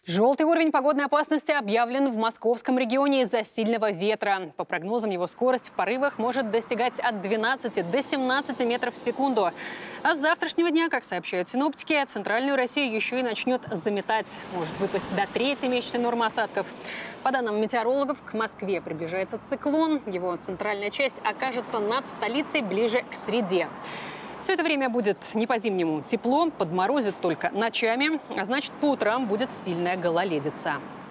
Желтый уровень погодной опасности объявлен в московском регионе из-за сильного ветра. По прогнозам, его скорость в порывах может достигать от 12 до 17 метров в секунду. А с завтрашнего дня, как сообщают синоптики, центральную Россию еще и начнет заметать. Может выпасть до третьей месячной нормы осадков. По данным метеорологов, к Москве приближается циклон. Его центральная часть окажется над столицей ближе к среде. Все это время будет не по-зимнему тепло, подморозит только ночами, а значит, по утрам будет сильная гололедица.